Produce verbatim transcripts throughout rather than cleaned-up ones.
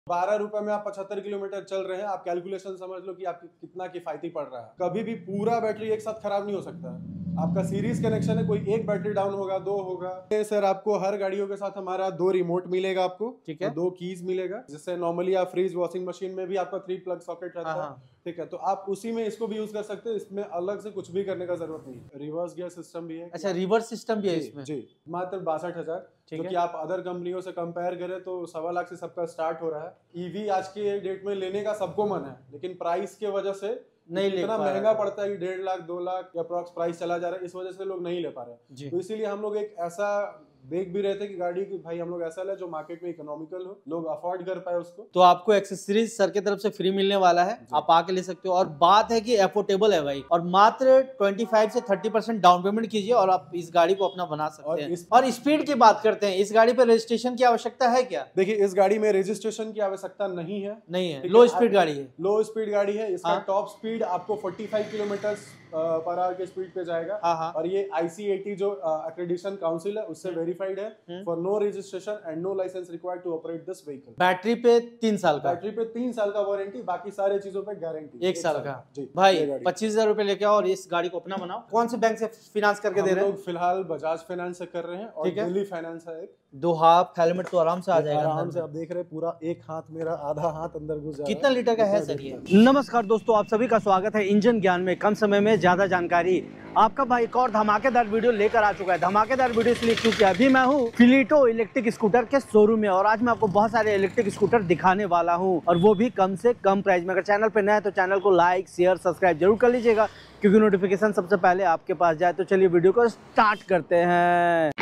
बारह रुपए में आप पचहत्तर किलोमीटर चल रहे हैं, आप कैलकुलेशन समझ लो कि आपको कितना किफायती पड़ रहा है। कभी भी पूरा बैटरी एक साथ खराब नहीं हो सकता है। आपका सीरीज कनेक्शन है, कोई एक बैटरी डाउन होगा, दो होगा। सर आपको हर गाड़ियों के साथ हमारा दो रिमोट मिलेगा आपको, ठीक है, दो कीज मिलेगा। जिससे नॉर्मली आप फ्रिज वॉशिंग मशीन में भी आपका थ्री प्लग सॉकेट रहता है, ठीक है, तो आप उसी में इसको भी यूज कर सकते हैं। इसमें अलग से कुछ भी करने का जरूरत नहीं। रिवर्स गियर सिस्टम भी है। अच्छा, रिवर्स सिस्टम भी है इसमें? जी, मात्र बासठ हजार, जो कि आप अदर कंपनियों से कंपेयर करें तो सवा लाख से सबका स्टार्ट हो रहा है। ईवी आज के डेट में लेने का सबको मन है, लेकिन प्राइस के वजह से नहीं इतना महंगा पड़ता है कि डेढ़ लाख दो लाख या अप्रॉक्स प्राइस चला जा रहा है, इस वजह से लोग नहीं ले पा रहे। तो इसीलिए हम लोग एक ऐसा देख भी रहे थे कि गाड़ी की भाई हम लोग ऐसा ले जो मार्केट में इकोनॉमिकल हो, लोग अफोर्ड कर पाए उसको। तो आपको एक्सेसरीज सर की तरफ से फ्री मिलने वाला है, आप आके ले सकते हो। और बात है कि अफोर्डेबल है भाई, और मात्र पच्चीस से तीस परसेंट डाउन पेमेंट कीजिए और आप इस गाड़ी को अपना बना सकते और हैं। इस... और स्पीड की बात करते हैं, इस गाड़ी पे रजिस्ट्रेशन की आवश्यकता है क्या? देखिए, इस गाड़ी में रजिस्ट्रेशन की आवश्यकता नहीं है। नहीं है, लो स्पीड गाड़ी है। लो स्पीड गाड़ी है। इसका टॉप स्पीड आपको पैंतालीस किलोमीटर पर आवर के स्पीड पे जाएगा। और ये आई सी ए टी जो एक्रेडिटेशन काउंसिल है उससे वेरीफाइड है for no registration and no license required to operate this vehicle. Battery पे तीन साल का बैटरी पे तीन साल का वारंटी, बाकी सारे चीजों पे गारंटी एक साल का। भाई पच्चीस हजार रुपए लेके आओ और इस गाड़ी को अपना बनाओ। कौन से बैंक से फाइनेंस करके दे रहे हैं? फिलहाल बजाज फाइनेंस से कर रहे हैं और दिल्ली फाइनेंस है। एक दो हाफ हेलमेट तो आराम से आ जाएगा। आराम से आप देख रहे हैं, पूरा एक हाथ मेरा, आधा हाथ अंदर घुस जाएगा। कितना लीटर का है सर ये? नमस्कार दोस्तों, आप सभी का स्वागत है इंजन ज्ञान में। कम समय में ज्यादा जानकारी, आपका भाई एक और धमाकेदार वीडियो लेकर आ चुका है। धमाकेदार वीडियो इसलिए क्योंकि अभी मैं हूँ फिलीटो इलेक्ट्रिक स्कूटर के शोरूम में और आज मैं आपको बहुत सारे इलेक्ट्रिक स्कूटर दिखाने वाला हूँ, और वो भी कम से कम प्राइस में। अगर चैनल पे नया है तो चैनल को लाइक शेयर सब्सक्राइब जरूर कर लीजिएगा, क्योंकि नोटिफिकेशन सबसे पहले आपके पास जाए। तो चलिए वीडियो को स्टार्ट करते हैं।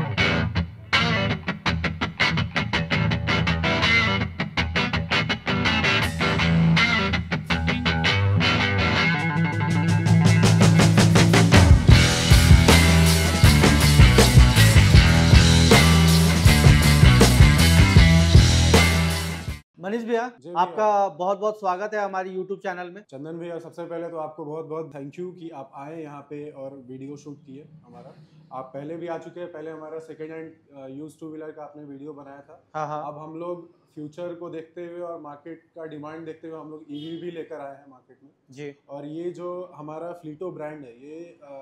मनीष भैया, आपका बहुत बहुत स्वागत है हमारी यूट्यूब चैनल में। चंदन भैया, सबसे पहले तो आपको बहुत बहुत थैंक यू कि आप आए यहाँ पे और वीडियो शूट किए हमारा। आप पहले भी आ चुके हैं, पहले हमारा second hand use two wheeler का आपने वीडियो बनाया था। हाँ हाँ। अब हम लोग फ्यूचर को देखते हुए और मार्केट का डिमांड देखते हुए हम लोग ईवी भी लेकर आए हैं मार्केट में जी। और ये जो हमारा फ्लीटो ब्रांड है, ये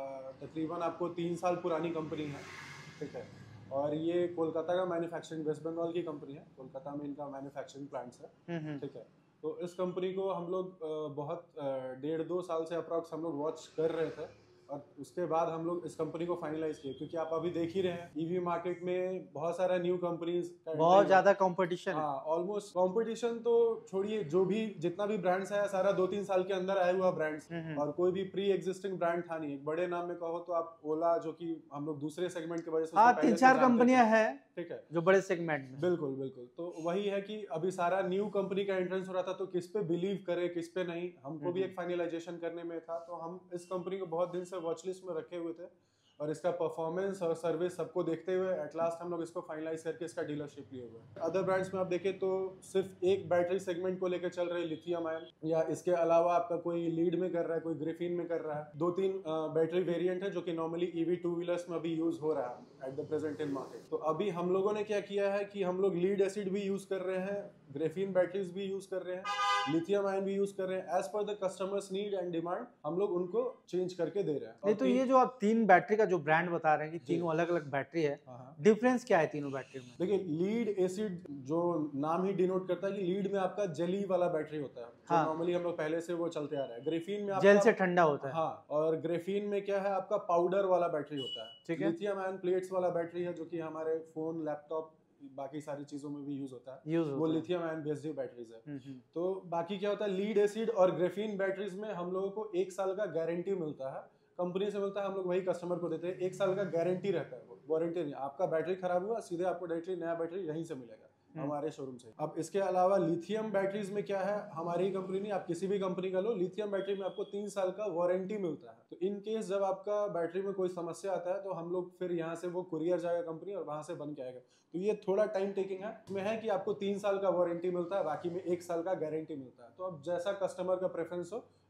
तकरीबन आपको तीन साल पुरानी कंपनी है, ठीक है, और ये कोलकाता का मैन्युफैक्चरिंग, वेस्ट बंगाल की कंपनी है, कोलकाता में इनका मैन्युफैक्चरिंग प्लांट्स है, ठीक है। तो इस कंपनी को हम लोग बहुत डेढ़ दो साल से अप्रॉक्स हम लोग वॉच कर रहे थे, और उसके बाद हम लोग इस कंपनी को फाइनलाइज किए, क्योंकि आप अभी देख ही रहे हैं ईवी मार्केट में बहुत सारा न्यू कंपनीज, बहुत ज्यादा कंपटीशन। हाँ, ऑलमोस्ट कंपटीशन तो छोड़िए, जो भी जितना भी ब्रांड्स है सारा दो तीन साल के अंदर आया हुआ ब्रांड्स, और कोई भी प्री एग्जिस्टिंग ब्रांड था नहीं। एक बड़े नाम में कहो तो आप ओला, जो कि हम लोग दूसरे सेगमेंट की वजह से, हाँ, तीन चार कंपनियां हैं, ठीक है, जो बड़े सेगमेंट में। बिल्कुल बिल्कुल। तो वही है कि अभी सारा न्यू कंपनी का एंट्रेंस हो रहा था, तो किस पे बिलीव करे किस पे नहीं, हमको भी एक फाइनलाइजेशन करने में था। तो हम इस कंपनी को बहुत दिन से वॉच लिस्ट में रखे हुए थे, और इसका परफॉर्मेंस और सर्विस सबको देखते हुए एट लास्ट हम लोग इसको फाइनलाइज करके इसका डीलरशिप लिए हुए। अदर ब्रांड्स में आप देखें तो सिर्फ एक बैटरी सेगमेंट को लेकर चल रहे हैं, लिथियम आयन, या इसके अलावा आपका कोई लीड में कर रहा है, कोई ग्रिफिन में कर रहा है। दो तीन बैटरी वेरिएंट है जो कि नॉर्मली ईवी टू व्हीलर्स में अभी यूज हो रहा है at the present in market. तो अभी हम लोगों ने क्या किया है कि हम लोग लीड एसिड भी यूज कर रहे हैं, ग्रेफिन बैटरीज भी यूज कर रहे हैं, लिथियम आयन भी यूज कर रहे हैं। As per the customers need and demand हम लोग उनको चेंज करके दे रहे हैं। नहीं तो ये जो आप तीन बैटरी का जो ब्रांड बता रहे हैं कि तीनों अलग अलग बैटरी है, डिफरेंस क्या है तीनों बैटरी में? देखिए, लीड एसिड जो नाम ही डिनोट करता है कि लीड में आपका जेली वाला बैटरी होता है, जो हाँ। नॉर्मली हम लोग पहले से वो चलते आ रहा है। ग्रेफिन में जेल से ठंडा होता है, हाँ, और ग्रेफिन में क्या है आपका पाउडर वाला बैटरी होता है, ठीक है। लिथियम आयन प्लेट्स वाला बैटरी है, जो कि हमारे फोन, लैपटॉप, बाकी सारी चीजों में भी यूज होता है, यूज वो लिथियम आयन बेस्ड बैटरीज है। तो बाकी क्या होता है, लीड एसिड और ग्रेफिन बैटरीज में हम लोगों को एक साल का गारंटी मिलता है, कंपनी से मिलता है, हम लोग वही कस्टमर को देते हैं। एक साल का गारंटी रहता है, वारंटी नहीं। आपका बैटरी खराब हुआ, सीधे आपको डायरेक्टली नया बैटरी यहीं से मिलेगा हमारे शोरूम से। अब इसके अलावा लिथियम बैटरीज में क्या है, हमारी कंपनी नहीं, आप किसी भी कंपनी का लो, लिथियम बैटरी में आपको तीन साल का वारंटी मिलता है। तो इन केस जब आपका बैटरी में कोई समस्या आता है तो हम लोग फिर यहाँ से वो कुरियर जाएगा कंपनी और वहां से बन के आएगा। तो ये थोड़ा टाइम टेकिंग है। इसमें है कि आपको तीन साल का वारंटी मिलता है, बाकी में एक साल का गारंटी मिलता है। तो अब जैसा कस्टमर का प्रेफरेंस हो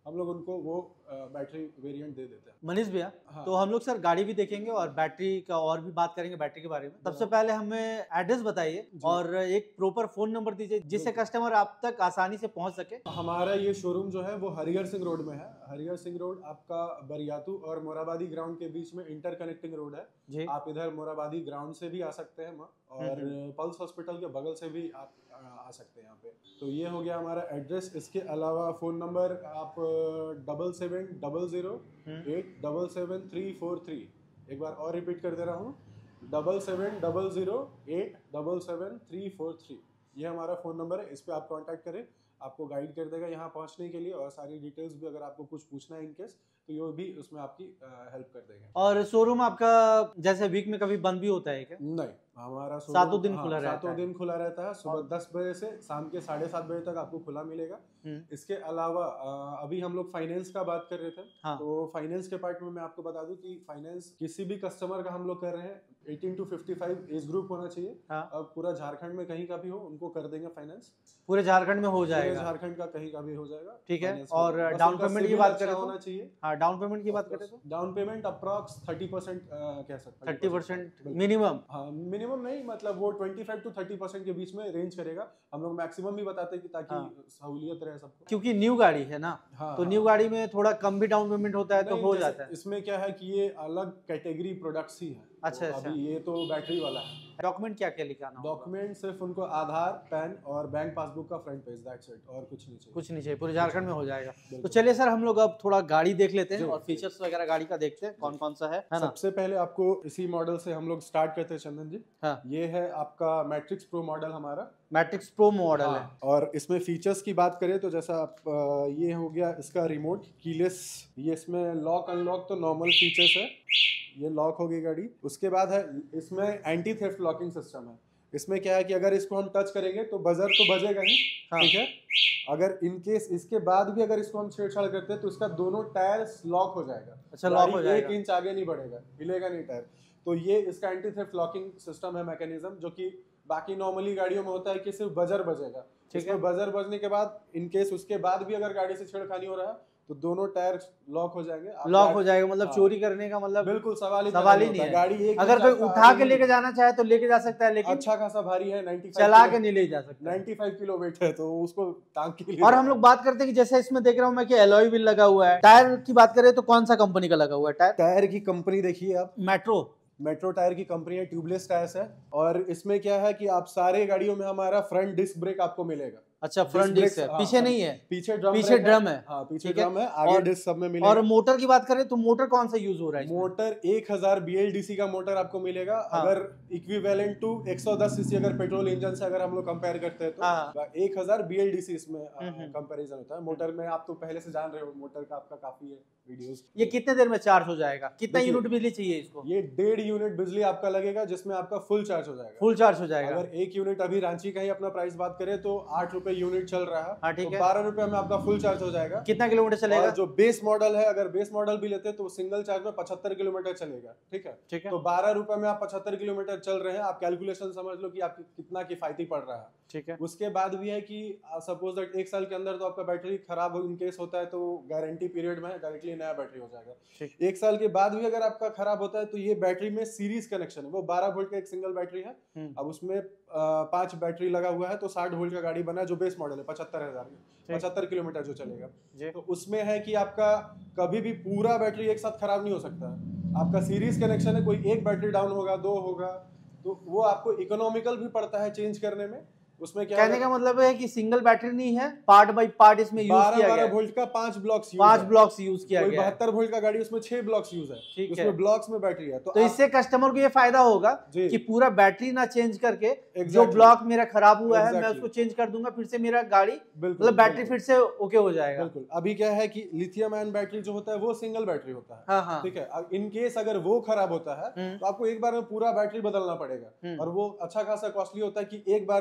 हम लोग उनको वो बैटरी वेरिएंट दे देते हैं। मनीष भैया, हाँ। तो हम लोग सर गाड़ी भी देखेंगे और बैटरी का और भी बात करेंगे, बैटरी के बारे में। सबसे पहले हमें एड्रेस बताइए और एक प्रॉपर फोन नंबर दीजिए जिससे कस्टमर आप तक आसानी से पहुंच सके। हमारा ये शोरूम जो है वो हरिहर सिंह रोड में है। हरिहर सिंह रोड आपका बरियातू और मोराबादी ग्राउंड के बीच में इंटर कनेक्टिंग रोड है जी। आप इधर मोराबादी ग्राउंड से भी आ सकते हैं और पल्स हॉस्पिटल के बगल से भी आप आ सकते हैं यहाँ पे। तो ये हो गया हमारा एड्रेस। इसके अलावा फोन नंबर आप double seven double zero eight double seven three four three, एक बार और रिपीट कर दे रहा हूँ, double seven double zero eight double seven three four three, ये हमारा फ़ोन नंबर है। इस पर आप कांटेक्ट करें, आपको गाइड कर देगा यहाँ पहुँचने के लिए और सारी डिटेल्स भी अगर आपको कुछ पूछना है इनकेस तो ये भी उसमें आपकी हेल्प कर देंगे। और शोरूम आपका जैसे वीक में कभी बंद भी होता है क्या? नहीं, हमारा सातों दिन खुला रहता है। सातों दिन खुला रहता है। सुबह दस बजे से शाम के साढ़े सात बजे तक आपको खुला मिलेगा। इसके अलावा अभी हम लोग फाइनेंस का बात कर रहे थे। हाँ। तो फाइनेंस के पार्ट में मैं आपको बता दूं कि फाइनेंस किसी भी कस्टमर का हम लोग कर रहे हैं अठारह टू पचपन एज ग्रुप होना चाहिए। हाँ। अब पूरा झारखंड में कहीं का भी हो उनको कर देंगे फाइनेंस। पूरे झारखंड में हो जाएगा, झारखंड का कहीं का भी हो जाएगा। ठीक है। और डाउन पेमेंट की बात करें होना चाहिए। हाँ, डाउन पेमेंट की बात करें तो down payment approx thirty percent कह सकते हैं। Thirty percent minimum? हाँ, मिनिमम नहीं, मतलब वो पच्चीस टू तीस परसेंट के बीच में रेंज करेगा। हम लोग मैक्सिमम भी बताते हैं कि ताकि हाँ। सहूलियत रहे सबको, क्योंकि न्यू गाड़ी है ना। हाँ, तो न्यू हाँ। गाड़ी में थोड़ा कम भी डाउन पेमेंट होता है तो हो जाता है। इसमें क्या है कि ये अलग कैटेगरी प्रोडक्ट्स ही है। अच्छा, तो अच्छा। अभी ये तो बैटरी वाला है। डॉक्यूमेंट क्या क्या लिखाना? डॉक्यूमेंट सिर्फ उनको आधार, पैन और बैंक पासबुक का फ्रंट पेज, दैट्स इट, और कुछ नहीं चाहिए। कुछ नहीं चाहिए, पूरे झारखंड में हो जाएगा। तो चलिए सर, हम लोग अब थोड़ा गाड़ी देख लेते हैं और फीचर्स वगैरह गाड़ी का देखते हैं कौन कौन सा है, है ना? सबसे पहले आपको इसी मॉडल से हम लोग स्टार्ट करते हैं चंदन जी। हाँ। ये है आपका मैट्रिक्स प्रो मॉडल, हमारा मैट्रिक्स प्रो मॉडल हाँ। है। और इसमें फीचर्स की बात करें तो जैसा आप ये हो गया इसका रिमोट कीलेस, ये इसमें लॉक अनलॉक तो नॉर्मल फीचर्स है, ये लॉक हो गई गाड़ी। उसके बाद है इसमें एंटी थेफ्ट लॉकिंग सिस्टम है। इसमें क्या है कि अगर इसको हम टच करेंगे तो बजर तो बजेगा ही, ठीक है। अगर इन केस इसके बाद भी अगर इसको हम छेड़छाड़ करते हैं तो इसका दोनों टायर्स लॉक हो जाएगा। अच्छा, लॉक हो जाएगा, एक इंच आगे नहीं बढ़ेगा, हिलेगा नहीं टायर। तो ये इसका एंटी थेफ्ट लॉकिंग सिस्टम है, मैकेनिज्म, जो कि बाकी नॉर्मली गाड़ियों में होता है कि सिर्फ बजर बजेगा। ठीक है, बजर बजने के बाद इन केस उसके बाद भी अगर गाड़ी से छेड़खानी हो रहा है तो दोनों टायर लॉक हो जाएंगे। लॉक हो जाएगा मतलब हाँ। चोरी करने का मतलब बिल्कुल सवाल ही सवाल ही नहीं है। गाड़ी एक अगर कोई उठा के लेके जाना चाहे तो लेके जा सकता है, लेकिन अच्छा खासा भारी है, पचानवे चला के नहीं ले जा सकता, पचानवे किलो वेट है तो उसको टांग के लिए। और हम लोग बात करते हैं कि जैसे इसमें देख रहा हूँ मैं कि एलॉय व्हील लगा हुआ है। टायर की बात करें तो कौन सा कंपनी का लगा हुआ है टायर? टायर की कंपनी देखिए आप, मेट्रो मेट्रो टायर की कंपनी है, ट्यूबलेस टायर्स है। और इसमें क्या है कि आप सारे गाड़ियों में हमारा फ्रंट डिस्क ब्रेक आपको मिलेगा। अच्छा, फ्रंट डिस्क है, पीछे नहीं है, पीछे ड्रम पीछे ड्रम है। हाँ, पीछे ड्रम है, आगे डिस्क सब में मिलेगा। और मोटर की बात करें तो मोटर कौन सा यूज हो रहा है? मोटर एक हज़ार बीएलडीसी का मोटर आपको मिलेगा। हाँ। अगर इक्विवेलेंट टू एक सौ दस सीसी अगर पेट्रोल इंजन से अगर हम लोग कंपेयर करते हैं तो हाँ। एक हज़ार बीएलडीसी इसमें कंपैरिजन होता है। मोटर में आप तो पहले से जान रहे हो, मोटर का आपका काफी है वीडियोस। ये कितने देर में चार्ज हो जाएगा? कितना यूनिट बिजली चाहिए इसको? ये डेढ़ यूनिट बिजली आपका लगेगा जिसमें आपका फुल चार्ज हो जाएगा। फुल चार्ज हो जाएगा। अगर एक यूनिट अभी रांची का ही अपना प्राइस बात करें तो आठ रुपए यूनिट चल रहा है। हाँ, ठीक है। बारह रुपए में आपका फुल चार्ज हो जाएगा। कितना किलोमीटर चलेगा? जो बेस मॉडल है, अगर बेस मॉडल भी लेते हैं तो सिंगल चार्ज में पचहत्तर किलोमीटर चलेगा। ठीक है, ठीक है। तो बारह रुपए में आप पचहत्तर किलोमीटर चल रहे हैं, आप कैलकुलेशन समझ लो कि आप कितना किफायती पड़ रहा है। ठीक है। उसके बाद भी है कि सपोज दैट एक साल के अंदर तो आपका बैटरी खराब इन केस होता है तो गारंटी पीरियड में डायरेक्टली नया बैटरी हो जाएगा। एक साल के बाद भी अगर आपका खराब होता है तो ये बैटरी में सीरीज कनेक्शन है, वो बारह वोल्ट का एक सिंगल बैटरी है। अब उसमें पांच बैटरी लगा हुआ है तो साठ वोल्ट का गाड़ी बना है, जो बेस मॉडल है पचहत्तर हजार में पचहत्तर किलोमीटर जो चलेगा। तो उसमें है कि आपका कभी भी पूरा बैटरी एक साथ खराब नहीं हो सकता। आपका सीरीज कनेक्शन है, कोई एक बैटरी डाउन होगा, दो होगा, तो वो आपको इकोनॉमिकल भी पड़ता है चेंज करने में। उसमें क्या कहने का मतलब है कि सिंगल बैटरी नहीं है, पार्ट बाय पार्ट इसमें यूज किया गया है। बारह वोल्ट का पांच ब्लॉक्स यूज पांच ब्लॉक्स यूज किया गया है। बहत्तर वोल्ट का गाड़ी उसमें छह ब्लॉक्स यूज है, ठीक है, उसमें ब्लॉक्स में बैटरी है। तो, तो इससे कस्टमर को ये फायदा होगा कि पूरा बैटरी ना चेंज करके exactly. जो ब्लॉक मेरा खराब हुआ exactly. है मैं उसको चेंज कर दूंगा, फिर से मेरा गाड़ी मतलब बैटरी फिर से ओके हो जाएगा। बिल्कुल। अभी क्या है कि लिथियम आयन बैटरी जो होता है वो सिंगल बैटरी होता है, ठीक है। इन केस अगर वो खराब होता है तो आपको एक बार में पूरा बैटरी बदलना पड़ेगा और वो अच्छा खासा कॉस्टली होता है कि एक बार में आपको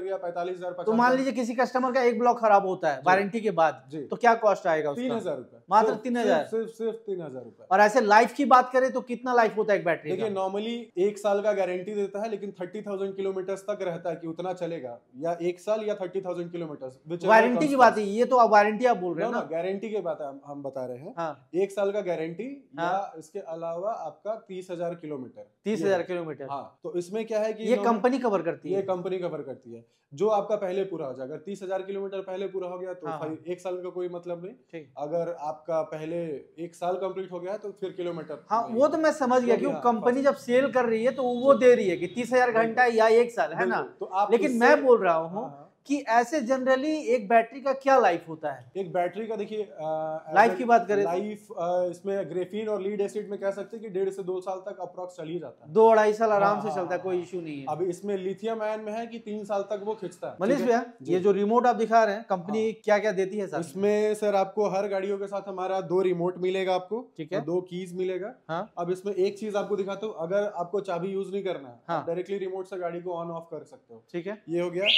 या पैंतालीस हजार तो मान लीजिए किसी कस्टमर का एक ब्लॉक खराब होता है वारंटी के बाद, तो क्या कॉस्ट आएगा उसका? तीन हजार रुपए, मात्र तीन हजार सिर्फ सिर्फ तीन हजार रुपए। और ऐसे लाइफ की बात करें तो कितना लाइफ होता है एक बैटरी? देखिए नॉर्मली एक साल का गारंटी देता है, लेकिन थर्टी थाउजेंड किलोमीटर तक रहता है कि उतना चलेगा, या एक साल या थर्टी थाउजेंड किलोमीटर। वारंटी की बात है, ये तो आप वारंटी आप बोल रहे हैं ना? गारंटी की बात हम बता रहे हैं। हाँ। एक साल का गारंटी या इसके अलावा आपका तीस हजार किलोमीटर। तीस हजार किलोमीटर। हाँ, तो इसमें क्या है कि ये कंपनी कवर करती है। ये कंपनी कवर करती है जो आपका पहले पूरा हो जाए। अगर तीस हजार किलोमीटर पहले पूरा हो गया तो हाँ। एक साल का कोई मतलब नहीं। अगर आपका पहले एक साल कंप्लीट हो गया तो फिर किलोमीटर। हाँ, वो तो मैं समझ गया कि कंपनी जब सेल कर रही है तो वो दे रही है कि तीस हजार घंटा या एक साल, है ना? तो आप लेकिन मैं बोल रहा हूँ कि ऐसे जनरली एक बैटरी का क्या लाइफ होता है? एक बैटरी का देखिए लाइफ की बात करें, लाइफ इसमें ग्रेफीन और लीड एसिड में कह सकते हैं कि डेढ़ से दो साल तक अप्रॉक्स चल ही जाता है। दो अढ़ाई साल आराम से चलता है, कोई इशू नहीं है। अभी इसमें लिथियम आयन में है कि तीन साल तक वो खींचता है। मनीष भैया, ये जो रिमोट आप दिखा रहे हैं, कंपनी क्या क्या देती है? इसमें सर आपको हर गाड़ियों के साथ हमारा दो रिमोट मिलेगा आपको, ठीक है, दो कीज मिलेगा। हाँ। अब इसमें एक चीज आपको दिखाता हूँ, अगर आपको चाबी यूज नहीं करना है, डायरेक्टली रिमोट से गाड़ी को ऑन ऑफ कर सकते हो। ठीक है, ये हो गया।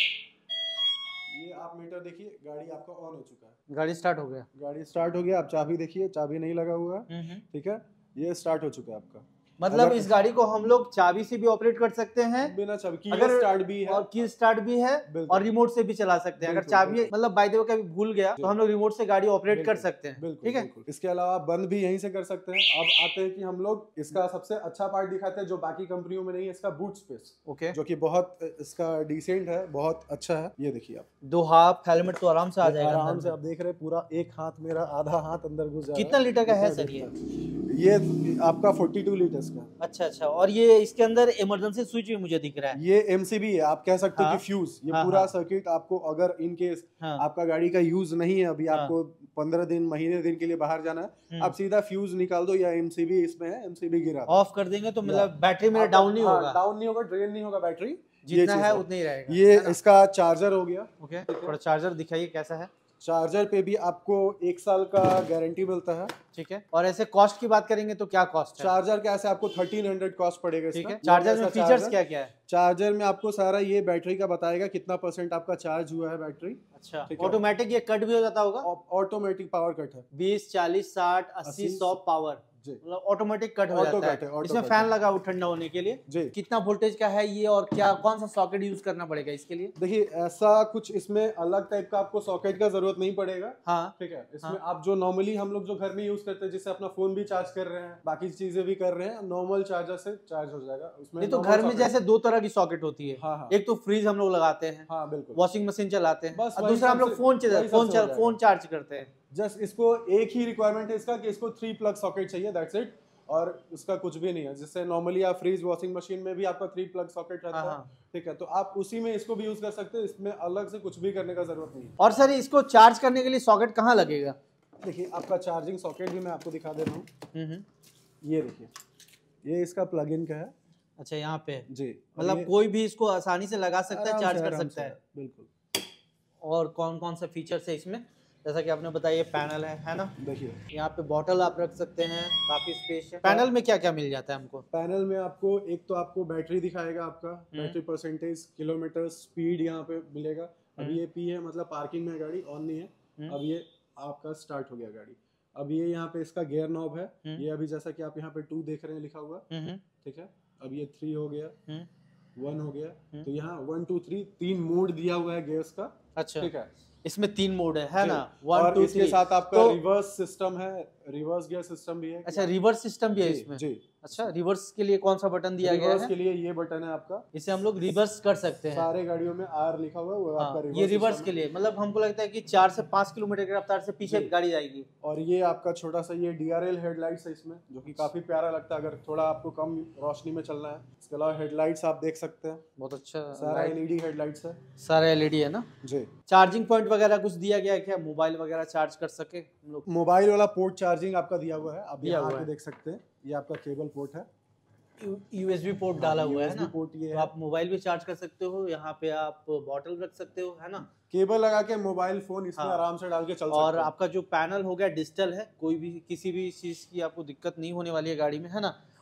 ये आप मीटर देखिए, गाड़ी आपका ऑन हो चुका है, गाड़ी स्टार्ट हो गया, गाड़ी स्टार्ट हो गया। आप चाबी देखिए, चाबी नहीं लगा हुआ है, ठीक है, ये स्टार्ट हो चुका है आपका। मतलब इस गाड़ी को हम लोग चाबी से भी ऑपरेट कर सकते हैं, बिना चाबी की अगर स्टार्ट भी है, और की स्टार्ट भी है, और रिमोट से भी चला सकते हैं। अगर चाबी मतलब बाय द वे कभी भूल गया तो हम लोग रिमोट से गाड़ी ऑपरेट कर सकते हैं, ठीक है। इसके अलावा बंद भी यहीं से कर सकते हैं। अब आते हैं कि हम लोग इसका सबसे अच्छा पार्ट दिखाते हैं जो बाकी कंपनियों में नहीं है, इसका बूट स्पेस, ओके, जो कि बहुत इसका डिसेंट है, बहुत अच्छा है। ये देखिए आप, दो हाफ हेलमेट तो आराम से आ जाएगा, आराम से। आप देख रहे हैं पूरा एक हाथ मेरा, आधा हाथ अंदर घुस जाएगा। कितना लीटर का है सर ये? ये आपका बयालीस लीटर्स का। अच्छा अच्छा, और ये इसके अंदर इमरजेंसी स्विच भी मुझे दिख रहा है। ये एमसीबी है, आप कह सकते हो कि फ्यूज। ये पूरा सर्किट आपको, अगर इन केस आपका गाड़ी का यूज नहीं है अभी, आपको पंद्रह दिन महीने दिन के लिए बाहर जाना है, आप सीधा फ्यूज निकाल दो, या एमसीबी इसमें है, एमसीबी गिरा ऑफ कर देंगे तो मतलब बैटरी मेरा डाउन नहीं होगा। डाउन नहीं होगा, ड्रेन नहीं होगा बैटरी, जितना है उतना ही रहेगा। ये इसका चार्जर हो गया, ओके, थोड़ा चार्जर दिखाइए कैसा है। चार्जर पे भी आपको एक साल का गारंटी मिलता है, ठीक है। और ऐसे कॉस्ट की बात करेंगे तो क्या कॉस्ट है? चार्जर का ऐसे आपको थर्टीन हंड्रेड कॉस्ट पड़ेगा, ठीक है। चार्जर में फीचर्स क्या क्या है? चार्जर में आपको सारा ये बैटरी का बताएगा, कितना परसेंट आपका चार्ज हुआ है बैटरी। अच्छा, ऑटोमेटिक ये कट भी हो जाता होगा? ऑटोमेटिक पावर कट है, बीस चालीस साठ अस्सी सौ पावर, मतलब ऑटोमेटिक कट हो जाता है। इसमें फैन लगा हुआ ठंडा होने के लिए जी। कितना वोल्टेज का है ये, और क्या कौन सा सॉकेट यूज करना पड़ेगा इसके लिए? देखिए ऐसा कुछ इसमें अलग टाइप का आपको सॉकेट का जरूरत नहीं पड़ेगा, हाँ ठीक है। इसमें हाँ। आप जो नॉर्मली हम लोग जो घर में यूज करते हैं, जिससे अपना फोन भी चार्ज कर रहे हैं, बाकी चीजें भी कर रहे हैं, नॉर्मल चार्जर से चार्ज हो जाएगा। उसमें तो घर में जैसे दो तरह की सॉकेट होती है, हाँ, हाँ। एक तो फ्रिज हम लोग लगाते हैं, हाँ बिल्कुल, वॉशिंग मशीन चलाते हैं, और दूसरा हम लोग फोन फोन चार्ज करते हैं। जस्ट इसको एक ही रिक्वायरमेंट है इसका कि इसको थ्री प्लग सॉकेट चाहिए, दैट्स इट, और उसका कुछ भी नहीं है। जिससे नॉर्मली आप फ्रीज वॉशिंग मशीन में भी आपका थ्री प्लग सॉकेट रहता है, ठीक है, तो आप उसी में इसको भी यूज कर सकते हैं। इसमें अलग से कुछ भी करने का जरूरत नहीं है। और सर इसको चार्ज करने के लिए सॉकेट कहाँ लगेगा? देखिए आपका चार्जिंग सॉकेट भी मैं आपको दिखा दे रहा हूँ, ये देखिए, ये इसका प्लग इन का है। अच्छा, यहाँ पे जी, मतलब कोई भी इसको आसानी से लगा सकता है, चार्ज कर सकता है, बिल्कुल। और कौन कौन सा फीचर्स है इसमें? जैसा कि आपने बताया, पैनल है है ना, देखिए यहाँ पे बॉटल आप रख सकते हैं, काफी स्पेस है। पैनल में क्या क्या मिल जाता है हमको? पैनल में आपको एक तो आपको बैटरी दिखाएगा, आपका बैटरी परसेंटेज, किलोमीटर, स्पीड यहाँ पे मिलेगा। अभी ये पी है, मतलब पार्किंग में गाड़ी ऑन नहीं है। अब ये आपका स्टार्ट हो गया गाड़ी। अब ये यहाँ पे इसका गियर नॉब है, ये अभी जैसा कि आप यहाँ पे टू देख रहे हैं लिखा हुआ, ठीक है। अब ये थ्री हो गया, वन हो गया, तो यहाँ वन टू थ्री तीन मोड दिया हुआ है गियर्स का। अच्छा, ठीक है, इसमें तीन मोड है, है ना, वन और टू इसके थ्री। साथ आपका तो, रिवर्स सिस्टम है, रिवर्स गियर सिस्टम भी है। अच्छा, रिवर्स सिस्टम भी है इसमें जी। अच्छा, रिवर्स के लिए कौन सा बटन दिया गया है? रिवर्स के लिए ये बटन है आपका, इसे हम लोग रिवर्स कर सकते हैं। सारे गाड़ियों में आर लिखा हुआ है, वो हाँ, आपका रिवर्स ये रिवर्स के लिए, मतलब हमको लगता है कि चार से पाँच किलोमीटर की रफ्तार से पीछे गाड़ी जाएगी। और ये आपका छोटा सा ये डीआरएल हेडलाइट्स है इसमें, जो कि काफी प्यारा लगता है अगर थोड़ा आपको कम रोशनी में चलना है। इसके अलावा हेडलाइट्स आप देख सकते हैं, बहुत अच्छा, सारा एलईडी हेडलाइट्स है, सारा एलईडी है ना जी। चार्जिंग पॉइंट वगैरह कुछ दिया गया है क्या, मोबाइल वगैरह चार्ज कर सके हम लोग? मोबाइल वाला पोर्ट चार्जिंग आपका दिया हुआ है, आप यहाँ आके देख सकते हैं, ये आपका केबल पोर्ट है, यूएसबी पोर्ट डाला हुआ है ना, पोर्ट ये तो आप मोबाइल भी चार्ज कर सकते हो, यहाँ पे आप बॉटल रख सकते हो, है ना, केबल लगा के मोबाइल फोन इसमें हाँ। आराम से डाल के चल सकते और आपका जो पैनल हो गया डिजिटल है, कोई भी किसी भी चीज की आपको दिक्कत नहीं होने वाली है गाड़ी में, है ना।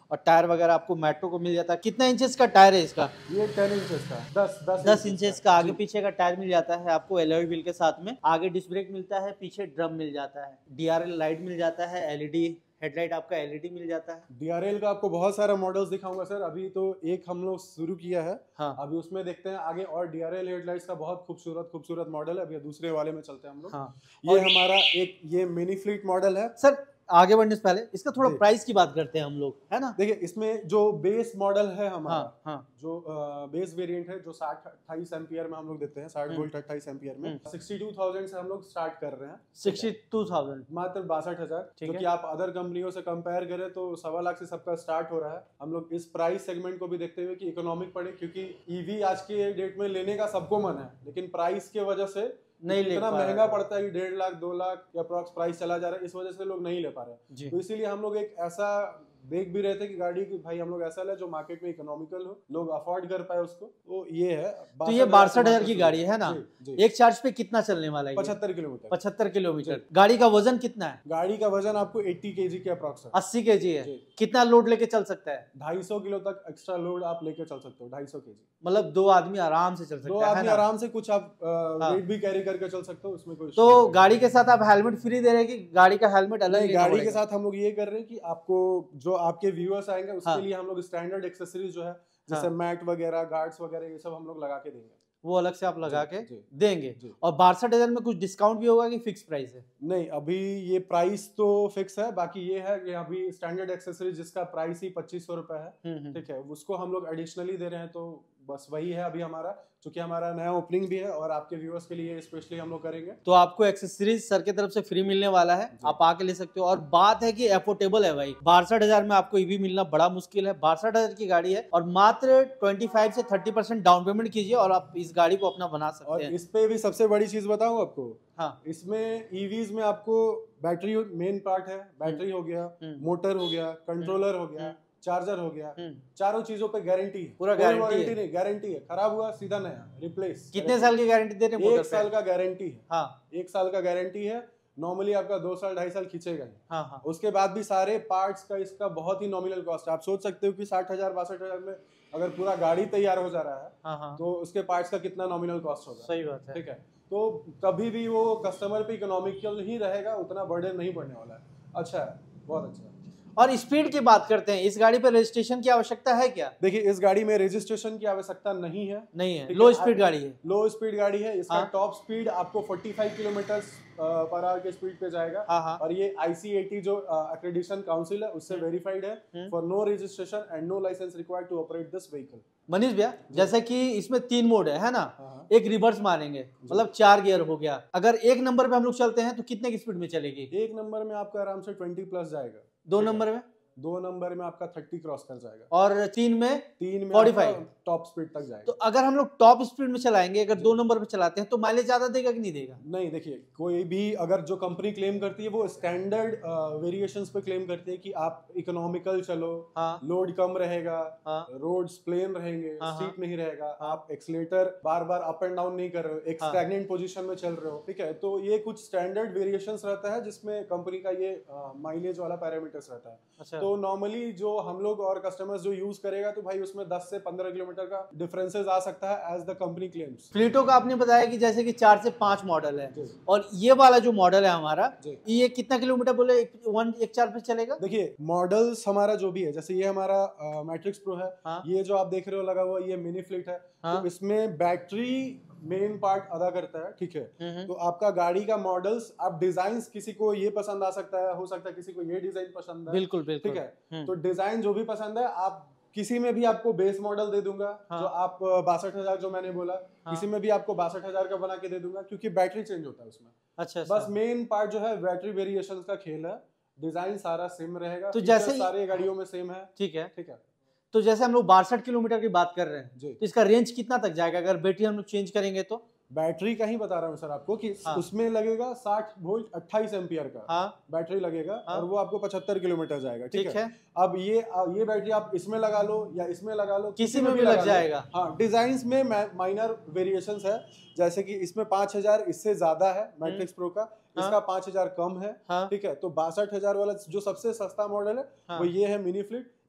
और टायर वगैरह आपको मेट्रो को मिल जाता है। कितना इंचेस का टायर है इसका? ये टेन इंचेस का, दस दस दस इंचेस का आगे पीछे का टायर मिल जाता है आपको एलॉय व्हील के साथ में। आगे डिस्क ब्रेक मिलता है, पीछे ड्रम मिल जाता है, डीआरएल लाइट मिल जाता है, एलईडी हेडलाइट आपका एलईडी मिल जाता है। डीआरएल का आपको बहुत सारा मॉडल्स दिखाऊंगा सर, अभी तो एक हम लोग शुरू किया है। हाँ। अभी उसमें देखते हैं आगे, और डीआरएल हेडलाइट्स का बहुत खूबसूरत खूबसूरत मॉडल है। अभी दूसरे वाले में चलते हैं हम लोग। हाँ। ये हमारा एक ये मिनी फ्लीट मॉडल है सर। आगे बढ़ने से पहले इसका थोड़ा प्राइस की बात करते हैं हम लोग, है ना। देखिए इसमें जो बेस मॉडल है हमारा, हाँ, हाँ। जो बेस वेरिएंट है, जो साठ अट्ठाईस एम्पियर में हम लोग देते हैं, साठ वोल्ट अट्ठाईस एम्पियर में, सिक्सटी टू थाउजेंड से हम लोग स्टार्ट कर रहे हैं। सिक्सटी टू थाउजेंड मात्र बासठ हजार, जो कि आप अदर कंपनियों से कंपेयर करें तो सवा लाख से सबका स्टार्ट हो रहा है। हम लोग इस प्राइस सेगमेंट को भी देखते हुए कि इकोनॉमिक पड़े, क्योंकि ईवी आज के डेट में लेने का सबको मन है, लेकिन प्राइस के वजह से नहीं इतना महंगा पड़ता है कि डेढ़ लाख दो लाख या अप्रॉक्स प्राइस चला जा रहा है, इस वजह से लोग नहीं ले पा रहे। तो इसीलिए हम लोग एक ऐसा देख भी रहे थे कि गाड़ी की भाई हम लोग ऐसा ले जो मार्केट में इकोनॉमिकल हो, लोग अफोर्ड कर पाए उसको। तो ये है, तो ये बासठ हजार की गाड़ी है ना। जी, जी। एक चार्ज पे कितना चलने वाला है? पचहत्तर किलोमीटर। पचहत्तर किलोमीटर। गाड़ी का वजन कितना है? गाड़ी का वजन आपको अस्सी केजी के अप्रॉक्स है। अस्सी केजी है। कितना लोड लेके चल सकता है? ढाई सौ किलो तक एक्स्ट्रा लोड आप लेके चल सकते हो। ढाई सौ केजी मतलब दो आदमी आराम से चल सकते हैं। दो आदमी आराम से, कुछ आप वेट भी कैरी करके चल सकते हो, उसमें कोई। तो गाड़ी के साथ आप हेलमेट फ्री दे रहे हैं कि गाड़ी का हेलमेट अलग? गाड़ी के साथ हम लोग ये कर रहे हैं कि आपको जो आपके व्यूअर्स आएंगे उसके लिए हम लोग स्टैंडर्ड एक्सेसरीज जो है, जैसे मैट वगैरह, गार्ड्स वगैरह, ये सब हम लोग लगा के देंगे। वो अलग से आप लगा के देंगे। और बासठ हजार में कुछ डिस्काउंट भी होगा कि फिक्स प्राइस है? नहीं, अभी ये प्राइस तो फिक्स है। बाकी ये है कि अभी स्टैंडर्ड एक्सेसरीज जिसका प्राइस ही पच्चीस सौ रुपए है, ठीक है, उसको हम लोग एडिशनली दे रहे हैं। तो बस वही है अभी हमारा, क्योंकि हमारा नया ओपनिंग भी है और आपके व्यूअर्स के लिए स्पेशली हम लोग करेंगे। तो आपको एक्सेसरीज सर की तरफ से फ्री मिलने वाला है, आप आके ले सकते हो। और बात है कि अफोर्डेबल है भाई, बासठ हजार में आपको ईवी मिलना बड़ा मुश्किल है। बासठ हजार की गाड़ी है और मात्र पच्चीस से तीस परसेंट डाउन पेमेंट कीजिए और आप इस गाड़ी को अपना बना सकते और हैं। इस पे भी सबसे बड़ी चीज बताऊं आपको। हाँ। इसमें ईवीज में आपको बैटरी मेन पार्ट है, बैटरी हो गया, मोटर हो गया, कंट्रोलर हो गया, चार्जर हो गया, चारों चीजों पे गारंटी है। पूरा गारंटी है? नहीं, गारंटी है। खराब हुआ सीधा नया रिप्लेस। कितने साल की गारंटी दे रहे हैं? एक साल का गारंटी है। हाँ, एक साल का गारंटी है। नॉर्मली आपका दो साल ढाई साल खींचेगा। हाँ, हाँ। उसके बाद भी सारे पार्ट्स का इसका बहुत ही नॉमिनल कॉस्ट है। आप सोच सकते हो कि साठ हजार बासठ हजार में अगर पूरा गाड़ी तैयार हो जा रहा है, हाँ, हाँ। तो उसके पार्ट्स का कितना नॉमिनल कॉस्ट होगा। सही बात है, ठीक है। तो कभी भी वो कस्टमर पे इकोनॉमिकल ही रहेगा, उतना बर्डन नहीं पड़ने वाला है। अच्छा है, बहुत अच्छा है। और स्पीड की बात करते हैं, इस गाड़ी पे रजिस्ट्रेशन की आवश्यकता है क्या? देखिए, इस गाड़ी में रजिस्ट्रेशन की आवश्यकता नहीं है। नहीं है, लो स्पीड गाड़ी है। लो स्पीड गाड़ी है। इसका टॉप स्पीड आपको पैंतालीस किलोमीटर पर आवर के स्पीड पे जाएगा। हाँ, हाँ। और ये आई सी ए टी जो एक्रेडिटेशन काउंसिल है उससे वेरीफाइड है for no registration and no license required to operate this vehicle. Manish भैया, जैसे कि इसमें तीन मोड है, है ना। हाँ। एक रिवर्स मारेंगे, मतलब चार गियर हो गया। अगर एक नंबर पे हम लोग चलते हैं तो कितने की स्पीड में चलेगी? एक नंबर में आपका आराम से बीस प्लस जाएगा। दो नंबर में? दो नंबर में आपका तीस क्रॉस कर जाएगा। और तीन में? तीन में पैंतालीस टॉप स्पीड तक जाएगा। तो अगर हम लोग टॉप स्पीड में चलाएंगे, अगर दो नंबर पे चलाते हैं तो माइलेज ज्यादा देगा कि नहीं देगा? नहीं, देखिए, कोई भी अगर जो कंपनी क्लेम करती है वो स्टैंडर्ड वेरिएशंस पे क्लेम करती है कि आप इकोनॉमिकल चलो, हाँ, लोड कम रहेगा, हाँ, रोड्स प्लेन रहेंगे, हाँ, स्टीप नहीं रहेगा, हाँ, आप एक्सीलेटर बार बार अप एंड डाउन नहीं कर रहे हो, एक स्टैग्नेंट पोजीशन में चल रहे हो। ठीक है, तो ये कुछ स्टैंडर्ड वेरिएशंस रहता है जिसमें कंपनी का ये माइलेज वाला पैरामीटर्स रहता है। अच्छा। तो नॉर्मली जो हम लोग और कस्टमर्स जो यूज करेगा तो भाई उसमें दस से पंद्रह किलोमीटर का डिफरेंसेस आ सकता है as the company claims. Fleeto का आपने बताया कि जैसे कि चार से पांच मॉडल है, और ये वाला जो मॉडल है हमारा, ये कितना किलोमीटर बोले वन एक चार पे चलेगा? देखिए, मॉडल्स हमारा जो भी है, जैसे ये हमारा मैट्रिक्स प्रो है, हाँ? ये जो आप देख रहे हो लगा हुआ, ये मिनी फ्लीट है, हाँ? तो इसमें बैटरी मेन पार्ट अदा करता है। ठीक है, तो आपका गाड़ी का मॉडल्स, आप डिजाइन, किसी को ये पसंद आ सकता है, हो सकता है किसी को ये डिजाइन पसंद है। बिल्कुल बिल्कुल, ठीक है। तो डिजाइन जो भी पसंद है, आप किसी में भी आपको बेस मॉडल दे दूंगा, हाँ, जो आप बासठ हजार जो मैंने बोला, हाँ, किसी में भी आपको बासठ हजार का बना के दे दूंगा, क्योंकि बैटरी चेंज होता है उसमें। अच्छा, बस मेन पार्ट जो है बैटरी वेरिएशंस का खेल है। डिजाइन सारा सेम रहेगा, तो जैसे सारे गाड़ियों में सेम है। ठीक है, ठीक है। तो जैसे हम लोग बासठ किलोमीटर की बात कर रहे हैं, तो इसका रेंज कितना तक जाएगा अगर बैटरी हम लोग चेंज करेंगे तो? बैटरी का ही बता रहा हूँ सर आपको कि हाँ, उसमें लगेगा साठ वोल्ट अट्ठाईस एम्पियर का, हाँ, बैटरी लगेगा, हाँ, और वो आपको पचहत्तर किलोमीटर जाएगा। ठीक है, है। अब ये ये बैटरी आप इसमें लगा लो या इसमें लगा लो, किसी में भी लग जाएगा। हाँ, डिजाइन्स में माइनर वेरिएशंस है, जैसे कि इसमें पांच हजार इससे ज्यादा है मैट्रिक्स प्रो का, इसका पांच हजार कम है। ठीक है, तो बासठ हजार वाला जो सबसे सस्ता मॉडल है वो ये है मिनी फ्लीट।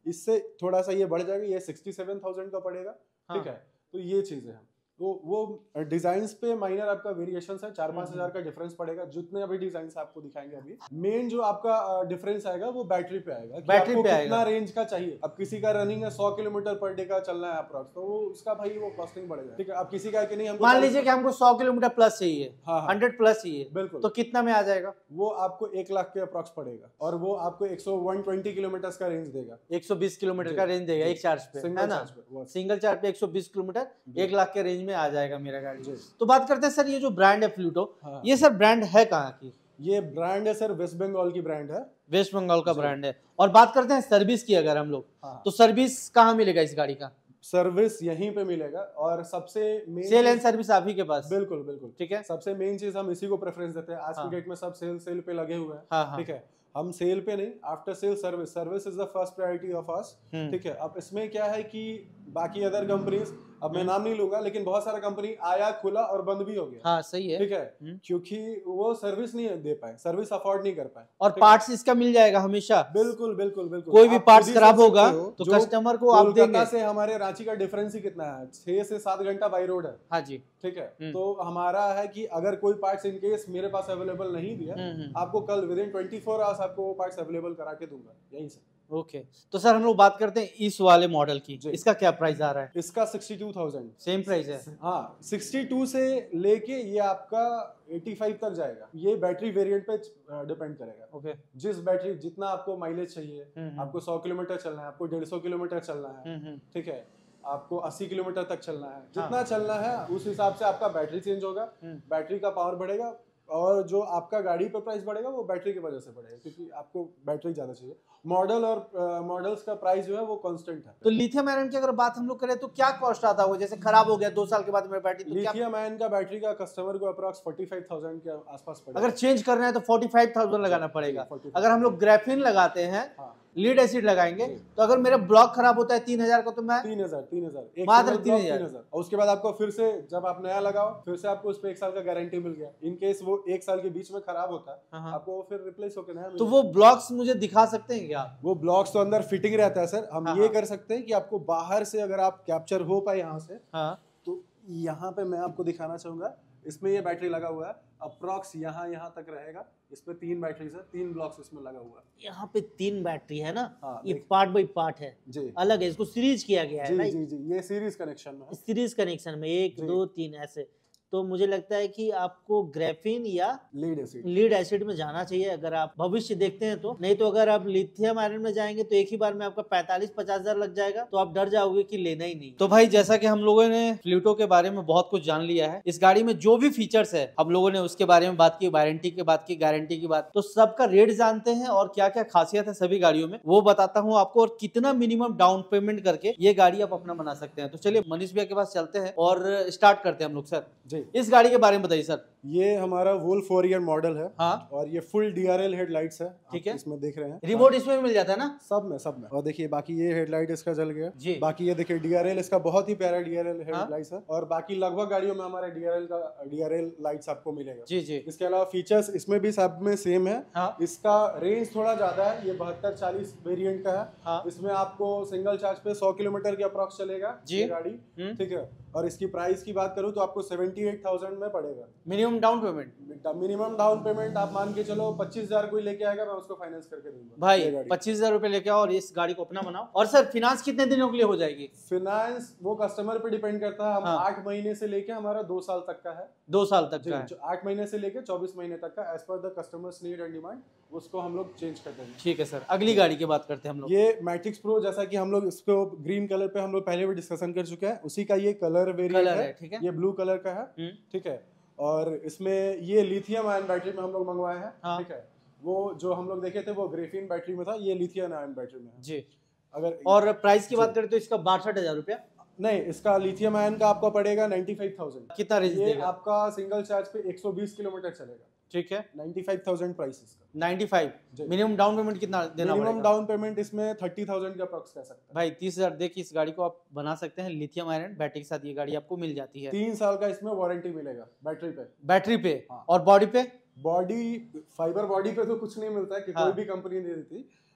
इससे थोड़ा सा ये बढ़ जाएगा, ये सिक्सटी सेवन थाउजेंड का पड़ेगा। हाँ। ठीक है, तो ये चीज़ है। तो वो डिजाइन पे माइनर आपका वेरिएशन है, चार पाँच हजार का डिफरेंस पड़ेगा, जितने अभी डिजाइन आपको दिखाएंगे अभी। मेन जो आपका डिफरेंस आएगा वो बैटरी पे आएगा, कि बैटरी आपको पे कितना आएगा। रेंज का चाहिए। अब किसी का रनिंग है सौ किलोमीटर पर डे का चलना है अप्रॉक्स, तो वो उसका भाई वो कॉस्टिंग बढ़ेगा। ठीक है, अब किसी का है कि नहीं हमको मान लीजिए कि हमको सौ किलोमीटर प्लस चाहिए, हाँ हाँ हंड्रेड प्लस चाहिए, बिल्कुल, तो कितना में आ जाएगा? वो आपको एक लाख के अप्रॉक्स पड़ेगा, और वो आपको एक सौ वन ट्वेंटी किलोमीटर का रेंज देगा, एक सौ बीस किलोमीटर का रेंज देगा एक चार्ज पे, है सिंगल ना? चार्ज पे, सिंगल चार्ज पे एक सौ बीस किलोमीटर एक लाख के रेंज में आ जाएगा मेरा गाड़ी। जी। तो बात करते हैं सर, ये जो ब्रांड है फ्लूटो, हाँ। ये सर ब्रांड है कहाँ की? ये ब्रांड है सर वेस्ट बंगाल की ब्रांड है, वेस्ट बंगाल का जी। ब्रांड है। और बात करते हैं सर्विस की अगर हम लोग, हाँ। तो सर्विस कहाँ मिलेगा इस गाड़ी का? सर्विस यहीं पे मिलेगा, और सबसे मेन सेल एंड सर्विस आप ही के पास? बिल्कुल बिल्कुल, ठीक है। सबसे मेन चीज हम इसी को प्रेफरेंस देते हैं। आज हाँ। की डेट में सब सेल सेल पे लगे हुए हैं। हाँ हाँ। ठीक है, हम सेल पे नहीं, after sale service, service is the first priority of us. Hmm. ठीक है, अब इसमें क्या है कि बाकी अदर कंपनीज, अब मैं नाम नहीं लूंगा, लेकिन बहुत सारा कंपनी आया, खुला और बंद भी हो गया। हाँ सही है। ठीक है, हम्म। क्योंकि वो सर्विस नहीं दे पाए, सर्विस अफोर्ड नहीं कर पाए। और ठीक है? पार्ट्स इसका मिल जाएगा हमेशा? बिल्कुल बिल्कुल बिल्कुल, कोई भी आप पार्ट्स खुद ही खराब सोच होगा सकते हो, तो जो कस्टमर को आप कोलकाता देंगे। से हमारे रांची का डिफरेंस ही कितना है, छह से सात घंटा बाई रोड है। हाँ जी। ठीक है, हम्म। तो हमारा है कि अगर कोई पार्ट्स इन केस मेरे पास अवेलेबल नहीं भी है, हम्म, हम्म। आपको कल within twenty four hours आपको वो पार्ट्स अवेलेबल करा के दूंगा यहीं से। ओके, तो सर हम लोग बात करते हैं इस वाले मॉडल की, जी। इसका क्या प्राइस आ रहा है? इसका sixty two thousand same price है? हाँ, सिक्सटी टू से लेके ये आपका एटी फाइव तक जाएगा। ये बैटरी वेरिएंट पे डिपेंड करेगा। ओके। जिस बैटरी, जितना आपको माइलेज चाहिए, हम्म, आपको सौ किलोमीटर चलना है, आपको डेढ़ सौ किलोमीटर चलना है, हम्म, हम्म। ठीक है, आपको अस्सी किलोमीटर तक चलना है, जितना हाँ। चलना है उस हिसाब से आपका बैटरी चेंज होगा, हम्म। बैटरी का पावर बढ़ेगा, और जो आपका गाड़ी पे प्राइस बढ़ेगा वो बैटरी की वजह से बढ़ेगा, क्योंकि आपको बैटरी ज्यादा चाहिए। मॉडल और मॉडल्स का प्राइस जो है वो कांस्टेंट है। तो लिथियम आयरन की अगर बात हम लोग करें तो क्या कॉस्ट आता होगा? जैसे खराब हो गया दो साल के बाद मेरा बैटरी, तो क्या लिथियम आयन का बैटरी का कस्टमर को अप्रॉक्स फोर्टी फाइव थाउजेंड के आसपास पड़ेगा। अगर चेंज करना है तो फोर्टी फाइव थाउजेंड लगाना पड़ेगा। forty-five अगर हम लोग ग्राफीन लगाते हैं, हाँ, लीड एसिड लगाएंगे, तो अगर मेरा ब्लॉक खराब होता है तीन हजार का, तो मैं तीन हजार तीन हजार एक मात्र single तीन block हजार। तीन हजार और उसके बाद आपको फिर से जब आप नया लगाओ, फिर से आपको उस पर एक साल का गारंटी मिल गया। इन केस वो एक साल के बीच में खराब होता है, हाँ, हाँ। आपको फिर रिप्लेस होकर नया तो मिलेगा। वो ब्लॉक्स मुझे दिखा सकते हैं क्या? वो ब्लॉक्स तो अंदर फिटिंग रहता है सर। हम हाँ, ये हाँ। कर सकते हैं कि आपको बाहर से अगर आप कैप्चर हो पाए यहाँ से, हाँ। तो यहाँ पे मैं आपको दिखाना चाहूंगा। इसमें ये बैटरी लगा हुआ है, अप्रॉक्स यहाँ यहाँ तक रहेगा। इसमें तीन बैटरीज है, तीन ब्लॉक्स इसमें लगा हुआ है। यहाँ पे तीन बैटरी है ना? हाँ, ये देख- पार्ट बाई पार्ट है, जी अलग है, इसको सीरीज किया गया है जी ना? जी जी, ये सीरीज कनेक्शन में है। सीरीज कनेक्शन में एक जी। दो तीन ऐसे। तो मुझे लगता है कि आपको ग्राफीन या लीड एसिड लीड एसिड में जाना चाहिए अगर आप भविष्य देखते हैं तो। नहीं तो अगर आप लिथियम आयरन में जाएंगे तो एक ही बार में आपका पैंतालीस पचास हजार लग जाएगा, तो आप डर जाओगे कि लेना ही नहीं। तो भाई जैसा कि हम लोगों ने फ्लूटो के बारे में बहुत कुछ जान लिया है, इस गाड़ी में जो भी फीचर्स है हम लोगों ने उसके बारे में बात की, वारंटी की बात की, गारंटी की बात, तो सबका रेट जानते हैं और क्या क्या खासियत है सभी गाड़ियों में वो बताता हूँ आपको, और कितना मिनिमम डाउन पेमेंट करके ये गाड़ी आप अपना बना सकते हैं। तो चलिए मनीष भैया के पास चलते हैं और स्टार्ट करते हैं हम लोग। सर जी, इस गाड़ी के बारे में बताइए सर। ये हमारा वोल्फ वॉरियर मॉडल है। हाँ। और ये फुल डीआरएल हेडलाइट्स है। ठीक है, इसमें देख रहे हैं रिमोट इसमें भी मिल जाता है ना? सब में सब में। और देखिए बाकी ये हेडलाइट इसका जल गया जी। बाकी ये देखिए डीआरएल इसका बहुत ही प्यारा डीआरएल हाँ। हेडलाइट्स है। और बाकी लगभग गाड़ियों में हमारे डीआरएल का डीआरएल लाइट्स आपको मिलेगा। जी जी। इसके अलावा फीचर्स इसमें भी सब में सेम है। हाँ। इसका रेंज थोड़ा ज्यादा है, ये बहत्तर चालीस वेरिएंट का है। हाँ। इसमें आपको सिंगल चार्ज पे सौ किलोमीटर के अप्रॉक्स चलेगा जी। ये गाड़ी। हम्म। ठीक है, और इसकी प्राइस की बात करूँ तो आपको सेवेंटी एट थाउजेंड में पड़ेगा minimum down payment. Minimum down payment आप मान के चलो पच्चीस हजार कोई लेके आएगा, मैं उसको फाइनेंस करके दूंगा भाई पच्चीस हजार रुपए लेके आओ और इस गाड़ी को अपना बनाओ। और सर फिनांस कितने दिनों के लिए हो जाएगी? फिनांस वो कस्टमर पे डिपेंड करता है। हम हाँ। आठ महीने से लेके हमारा दो साल तक का है। दो साल तक जी, का है। जो आठ महीने से लेके चौबीस महीने तक का, as per the customers need and demand, उसको हम लोग चेंज कर देंगे। ठीक है सर, अगली गाड़ी की बात करते हैं हम लोग। ये मैट्रिक्स प्रो, जैसा कि हम लोग इसको ग्रीन कलर पे हम लोग पहले भी डिस्कशन कर चुके हैं, उसी का ये कलर वेरिएंट कलर है, है, ठीक है। ये ब्लू कलर का है। हम्म। ठीक है, और इसमें ये लिथियम आयन बैटरी में हम लोग मंगवाए हैं। हाँ। ठीक है, वो जो हम लोग देखे थे वो ग्रेफीन बैटरी में था, ये लिथियम आयन बैटरी में है। जी। अगर और प्राइस की बात करें तो इसका बासठ हजार रुपया। नहीं, इसका लिथियम आयन का आपका पड़ेगा नाइन्टी फाइव थाउजेंड। कितना रेंज ये देगा? आपका सिंगल चार्ज पे एक सौ बीस किलोमीटर चलेगा। ठीक है, नाइन्टी फाइव थाउजेंड प्राइस इसका। Ninety five. जी। मिनिमम डाउन पेमेंट कितना देना मिनिमम पड़ेगा? डाउन पेमेंट इसमें थर्टी थाउजेंड का अप्रॉक्स कह सकते हैं। भाई तीस हजार दे के इस गाड़ी को आप बना सकते हैं। लिथियम आयरन बैटरी के साथ ये गाड़ी आपको मिल जाती है। तीन साल का इसमें वारंटी मिलेगा बैटरी पे। बैटरी पे। हाँ। और बॉडी पे? बॉडी फाइबर बॉडी पे तो कुछ नहीं मिलता है कि हाँ। कोई भी कंपनी नहीं देती,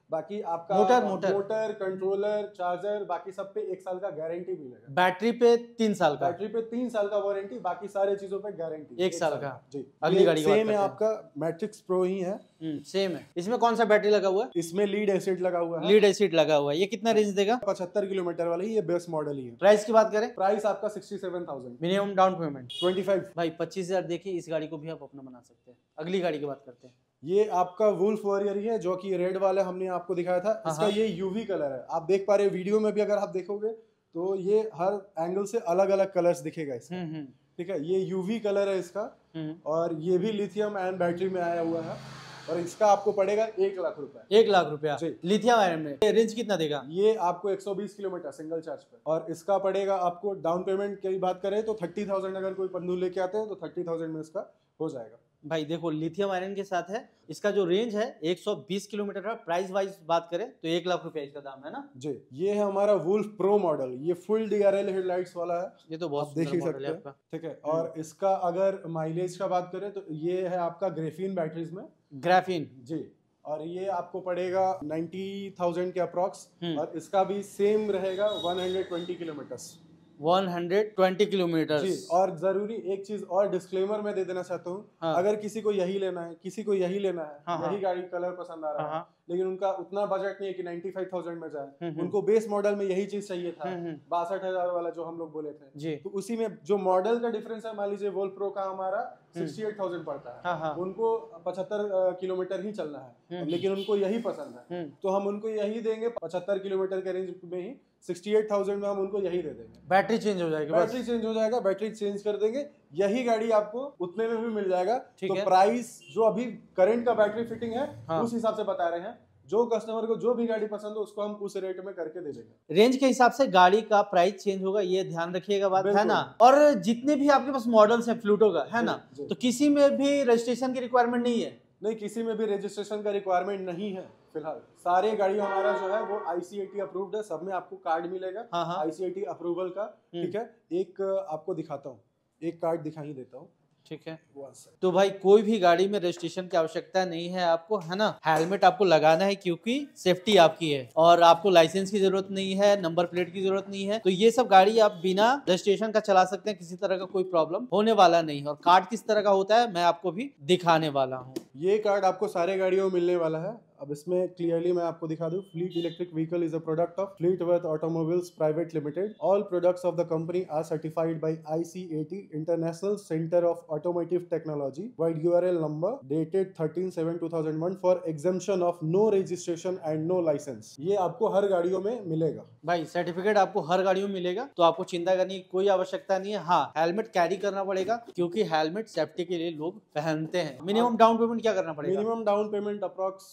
बाकी आपका motor motor motor controller charger बाकी सब पे एक साल का गारंटी मिलेगा। बैटरी पे तीन साल का बैटरी पे तीन साल का वारंटी, बाकी सारी चीजों पे गारंटी एक, एक साल, साल का जी। अगली गाड़ी सेम है आपका मैट्रिक्स प्रो ही है, सेम है। इसमें कौन सा बैटरी लगा हुआ है? इसमें लीड एसिड लगा हुआ है। लीड एसिड लगा हुआ है। ये कितना रेंज देगा? पचहत्तर किलोमीटर वाला ही, ये बेस मॉडल ही है। प्राइस की बात करें, प्राइस आपका sixty seven thousand. Minimum down payment twenty five. भाई पच्चीस हजार देखिए, इस गाड़ी को भी आप अपना बना सकते हैं। अगली गाड़ी की बात करते हैं। ये आपका वुल्फ वॉरियर ही है, जो कि रेड वाला हमने आपको दिखाया था। इसका ये यूवी कलर है, आप देख पा रहे वीडियो में भी, अगर आप देखोगे तो ये हर एंगल से अलग अलग कलर्स दिखेगा इसका, ठीक है। ये यूवी कलर है इसका, और ये भी लिथियम आयन बैटरी में आया हुआ है, और इसका आपको पड़ेगा एक लाख रुपए। एक लाख रुपया लिथियम आयन में। रेंज कितना देगा? ये आपको एक सौ बीस किलोमीटर सिंगल चार्ज पे, और इसका पड़ेगा आपको, डाउन पेमेंट की बात करें तो थर्टी थाउजेंड, अगर कोई पन्नू लेके आते हैं तो थर्टी थाउजेंड में इसका हो जाएगा। भाई देखो लिथियम आयरन के साथ है, इसका जो रेंज है एक सौ बीस किलोमीटर है। प्राइस वाइज बात करें तो एक लाख रुपए इसका दाम है ना जी। ये है हमारा वुल्फ प्रो मॉडल, ये फुल डीआरएल हेडलाइट्स वाला है, ये तो बहुत देख ही सकते हैं, ठीक है। और इसका अगर माइलेज का बात करें तो ये है आपका ग्रेफीन बैटरीज में, ग्राफीन जी, और ये आपको पड़ेगा नाइन्टी थाउजेंड के अप्रॉक्स, और इसका भी सेम रहेगा one hundred twenty kilometres. One hundred twenty kilometre जी। और जरूरी एक चीज और डिस्क्लेमर में दे देना चाहता हूँ, हाँ। अगर किसी को यही लेना है, किसी को यही लेना है, हाँ, यही गाड़ी कलर पसंद आ रहा हाँ, है, लेकिन उनका उतना बजट नहीं है कि नाइन्टी फाइव थाउजेंड में जाए, उनको बेस मॉडल में यही चीज चाहिए था, बासठ हजार वाला जो हम लोग बोले थे जी, तो उसी में जो मॉडल का डिफरेंस है, मान लीजिए वोल्फ प्रो का हमारा सिक्सटी एट थाउजेंड पड़ता है, हाँ, हाँ। उनको पचहत्तर किलोमीटर ही चलना है, लेकिन उनको यही पसंद है, तो हम उनको यही देंगे पचहत्तर किलोमीटर के रेंज में ही, सिक्सटी एट थाउजेंड में हम उनको यही दे देंगे। बैटरी चेंज हो जाएगी, बैटरी चेंज हो जाएगा, बैटरी चेंज कर देंगे, यही गाड़ी आपको उतने में भी मिल जाएगा। तो प्राइस जो अभी करंट का बैटरी फिटिंग है, हाँ। उस हिसाब से बता रहे हैं, जो कस्टमर को जो भी गाड़ी पसंद हो उसको हम उस रेट में करके दे देंगे। रेंज के हिसाब से गाड़ी का प्राइस चेंज होगा, ये ध्यान रखिएगा बात, है ना। और जितने भी आपके पास मॉडल्स हैं फ्लूटो का, है ना, तो किसी में भी रजिस्ट्रेशन की रिक्वायरमेंट नहीं है? नहीं, किसी में भी रजिस्ट्रेशन का रिक्वायरमेंट नहीं है फिलहाल। सारे गाड़ी हमारा जो है वो आईसीएटी अप्रूव्ड है, सब में आपको कार्ड मिलेगा, हाँ, हाँ। आईसीएटी अप्रूवल का, ठीक है। एक आपको दिखाता हूँ, एक कार्ड दिखा ही देता हूँ, ठीक है। तो भाई कोई भी गाड़ी में रजिस्ट्रेशन की आवश्यकता नहीं है आपको, है ना। हेलमेट आपको लगाना है क्योंकि सेफ्टी आपकी है, और आपको लाइसेंस की जरूरत नहीं है, नंबर प्लेट की जरूरत नहीं है, तो ये सब गाड़ी आप बिना रजिस्ट्रेशन का चला सकते हैं, किसी तरह का कोई प्रॉब्लम होने वाला नहीं है। और कार्ड किस तरह का होता है मैं आपको भी दिखाने वाला हूँ। ये कार्ड आपको सारे गाड़ियों में मिलने वाला है। अब इसमें क्लियरली मैं आपको दिखा दूं, fleet electric vehicle is a product of Fleetwurth automobiles private limited. All products of the company are certified by ICAT international centre of automotive technology vide URL number dated thirteen seven two thousand one for exemption of no registration and no license. ये आपको हर गाड़ियों में मिलेगा भाई, certificate आपको हर गाड़ियों में मिलेगा, तो आपको चिंता करने की कोई आवश्यकता नहीं है। हाँ, हेलमेट कैरी करना पड़ेगा क्योंकि हेलमेट सेफ्टी के लिए लोग पहनते हैं। मिनिमम डाउन पेमेंट क्या करना पड़ेगा? मिनिमम डाउन पेमेंट अप्रॉक्स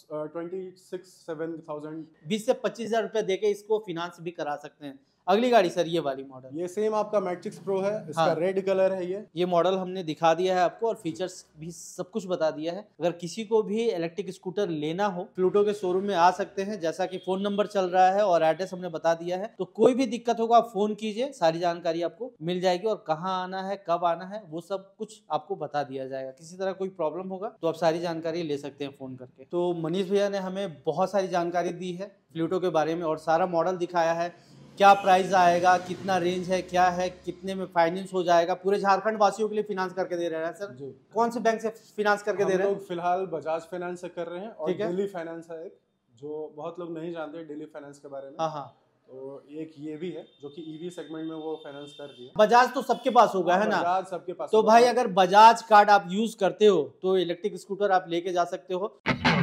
बीस से पच्चीस हजार रुपए देके इसको फिनांस भी करा सकते हैं। अगली गाड़ी सर ये वाली मॉडल, ये सेम आपका मैट्रिक्स प्रो है, इसका हाँ। रेड कलर है। ये ये मॉडल हमने दिखा दिया है आपको, और फीचर्स भी सब कुछ बता दिया है। अगर किसी को भी इलेक्ट्रिक स्कूटर लेना हो, प्लूटो के शोरूम में आ सकते हैं, जैसा कि फोन नंबर चल रहा है और एड्रेस हमने बता दिया है। तो कोई भी दिक्कत होगा आप फोन कीजिए, सारी जानकारी आपको मिल जाएगी, और कहाँ आना है, कब आना है, वो सब कुछ आपको बता दिया जाएगा। किसी तरह कोई प्रॉब्लम होगा तो आप सारी जानकारी ले सकते हैं फोन करके। तो मनीष भैया ने हमें बहुत सारी जानकारी दी है प्लूटो के बारे में, और सारा मॉडल दिखाया है, क्या प्राइस आएगा, कितना रेंज है, क्या है, कितने में फाइनेंस हो जाएगा। पूरे झारखंड वासियों के लिए फिनांस करके दे रहे हैं सर जी। कौन से बैंक से फिनांस करके दे रहे हैं? फिलहाल बजाज फाइनेंस से कर रहे हैं, और दिल्ली फाइनेंस है एक, जो बहुत लोग नहीं जानते दिल्ली फाइनेंस के बारे में। हाँ हाँ, तो एक ये भी है जो कि ईवी सेगमेंट में वो फाइनेंस कर रही है। बजाज तो सबके पास होगा, है ना, बजाज सबके पास। तो भाई अगर बजाज कार्ड आप यूज करते हो तो इलेक्ट्रिक स्कूटर आप लेके जा सकते हो।